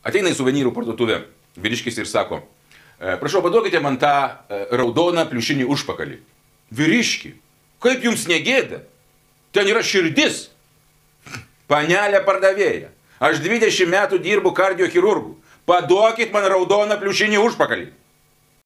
Ateina į suvenyrų parduotuvę vyriškis ir sako, prašau, paduokite man tą raudoną pliušinį užpakalį. Vyriški, kaip jums negėda? Ten yra širdis. Panelė pardavėja. Aš 20 metų dirbu kardiochirurgu. Paduokit man raudoną pliušinį užpakalį.